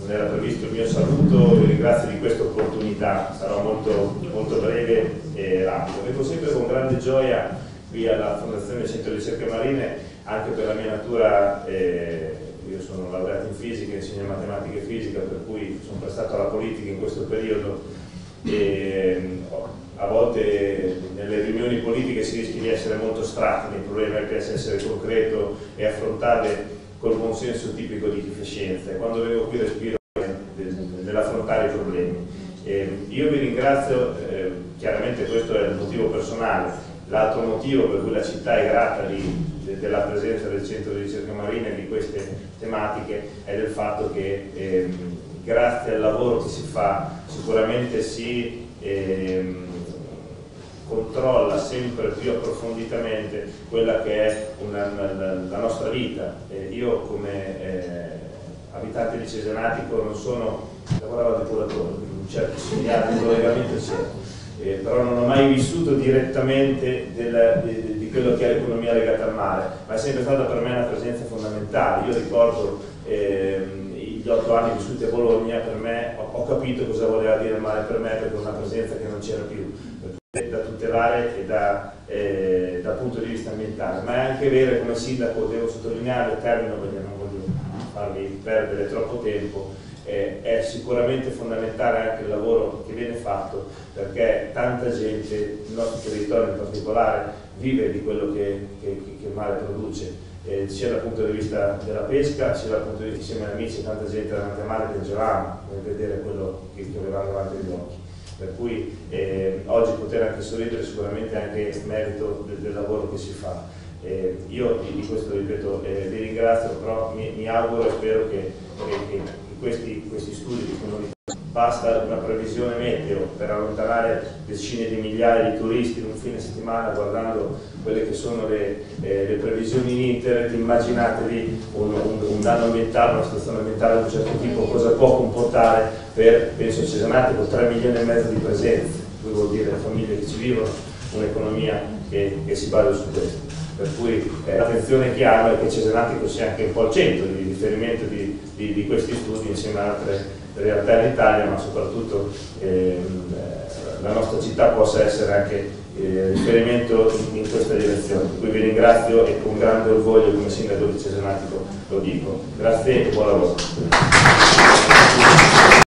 non era previsto il mio saluto, vi ringrazio di questa opportunità, sarò molto breve e rapido. Vengo sempre con grande gioia qui alla Fondazione Centro di Ricerche Marine, anche per la mia natura, io sono laureato in fisica, insegno matematica e fisica, per cui sono prestato alla politica in questo periodo e a volte nelle riunioni politiche si rischia di essere molto astratti, il problema è che essere concreto e affrontarle col buon senso tipico di chi fa scienza, e quando vengo qui respiro nell'affrontare i problemi. Io vi ringrazio, chiaramente questo è il motivo personale. L'altro motivo per cui la città è grata della presenza del Centro di Ricerche Marine di queste tematiche è del fatto che grazie al lavoro che si fa sicuramente si controlla sempre più approfonditamente quella che è la nostra vita. Io come abitante di Cesenatico non sono, lavoravo a depuratore, quindi un certo segnale di collegamento c'è, però non ho mai vissuto direttamente di quello che è l'economia legata al mare, ma è sempre stata per me una presenza fondamentale. Io ricordo gli 8 anni vissuti a Bologna, per me ho capito cosa voleva dire il mare per me, perché è una presenza che non c'era più, da tutelare e dal punto di vista ambientale. Ma è anche vero, come sindaco devo sottolineare, termino perché non voglio farvi perdere troppo tempo, è sicuramente fondamentale anche il lavoro che viene fatto, perché tanta gente, il nostro territorio in particolare, vive di quello che il mare produce, sia dal punto di vista della pesca, sia dal punto di vista, insieme agli amici, tanta gente davanti al mare piangevamo nel vedere quello che avevamo davanti agli occhi. Per cui oggi poter anche sorridere sicuramente anche merito del lavoro che si fa. Io di questo, ripeto, vi ringrazio, però mi auguro e spero che questi studi di comunità, basta una previsione meteo per allontanare decine di migliaia di turisti in un fine settimana guardando quelle che sono le previsioni in internet. Immaginatevi un danno ambientale, una situazione ambientale di un certo tipo, cosa può comportare per, penso, Cesenatico, 3 milioni e mezzo di presenze, che vuol dire le famiglie che ci vivono, un'economia che si basa su questo. Per cui l'attenzione che hanno è che Cesenatico sia anche un po' il centro di riferimento di questi studi insieme ad altre realtà in Italia, ma soprattutto la nostra città possa essere anche riferimento in questa direzione. Per cui vi ringrazio e con grande orgoglio come sindaco di Cesenatico lo dico. Grazie e buon lavoro.